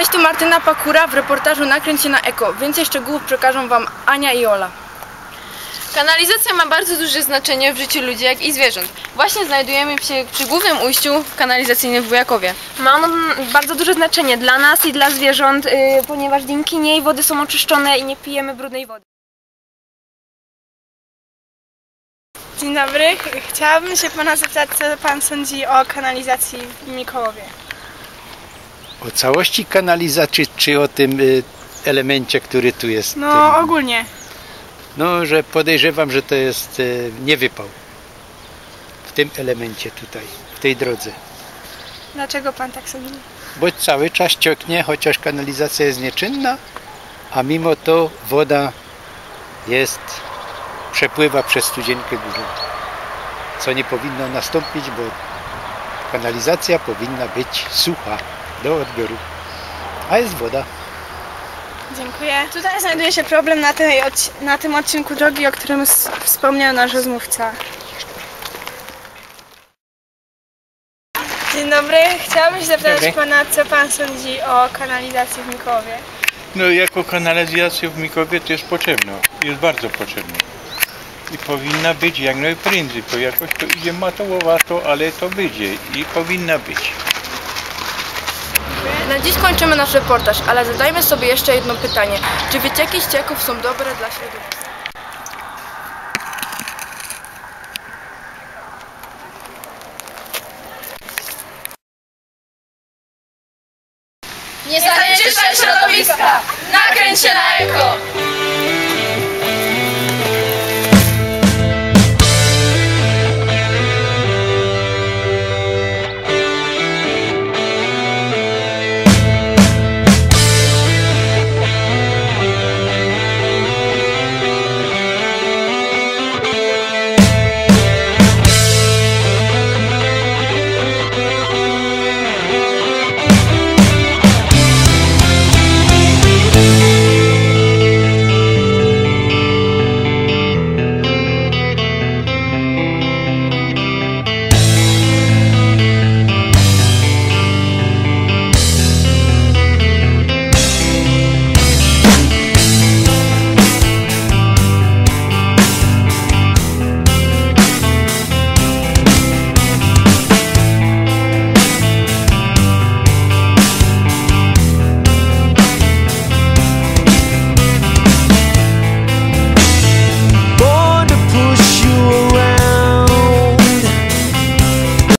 Cześć, tu Martyna Pakura w reportażu Nakręć się na Eko. Więcej szczegółów przekażą Wam Ania i Ola. Kanalizacja ma bardzo duże znaczenie w życiu ludzi, jak i zwierząt. Właśnie znajdujemy się przy głównym ujściu kanalizacyjnym w Bujakowie. Ma ono bardzo duże znaczenie dla nas i dla zwierząt, ponieważ dzięki niej wody są oczyszczone i nie pijemy brudnej wody. Dzień dobry, chciałabym się Pana zapytać, co Pan sądzi o kanalizacji w Mikołowie? O całości kanalizacji, czy o tym elemencie, który tu jest? No ogólnie. No, że podejrzewam, że to jest niewypał w tym elemencie tutaj, w tej drodze. Dlaczego Pan tak sądzi? Bo cały czas ciągnie, chociaż kanalizacja jest nieczynna, a mimo to woda przepływa przez Studzienkę Górną. Co nie powinno nastąpić, bo kanalizacja powinna być sucha do odbioru, a jest woda. Dziękuję. Tutaj znajduje się problem na tym odcinku drogi, o którym wspomniał nasz rozmówca. Dzień dobry, chciałabym się zapytać Pana, co Pan sądzi o kanalizacji w Mikołowie? No, jako kanalizacja w Mikołowie to jest potrzebna, jest bardzo potrzebna. I powinna być jak najprędzej, bo jakoś to idzie matołowato, ale to będzie i powinna być. Na dziś kończymy nasz reportaż, ale zadajmy sobie jeszcze jedno pytanie. Czy wycieki ścieków są dobre dla środowiska? Nie zanieczyszczaj środowiska! Nakręć się na Eko!